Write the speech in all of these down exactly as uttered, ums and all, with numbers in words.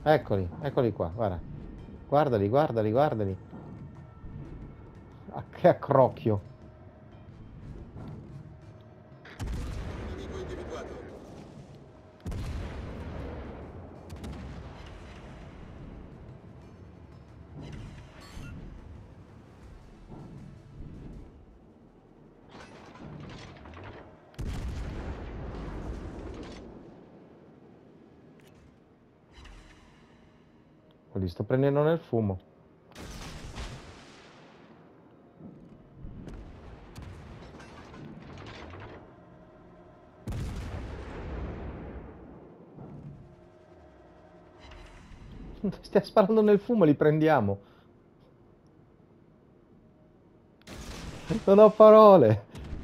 Eccoli, eccoli qua, guarda. Guardali, guardali, guardali. Ah, che accrocchio. Nemico individuato. Li sto prendendo nel fumo. Stai sparando nel fumo, li prendiamo. Non ho parole.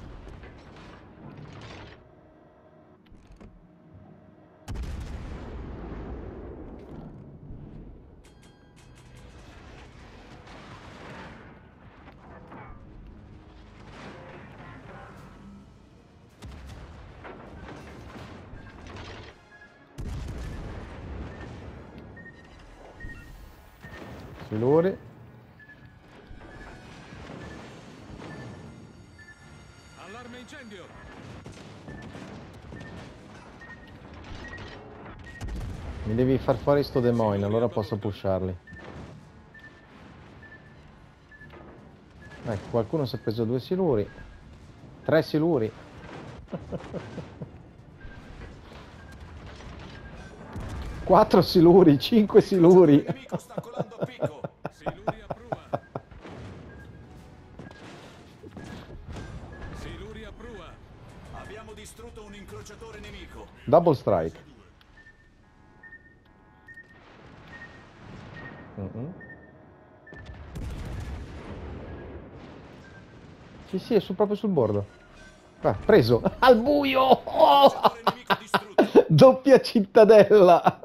Siluri. Allarme incendio. Mi devi far fuori sto demonio, allora posso pusharli. Ecco, qualcuno si è preso due siluri. Tre siluri. Quattro siluri, cinque siluri. Il nemico sta colando a picco. Siluri a prua. Siluri a prua. Abbiamo distrutto un incrociatore nemico. Double strike. Mm-mm. Sì, sì, è su, proprio sul bordo. Ah, preso. Al buio. Oh! Incrociatore nemico distrutto. Doppia cittadella.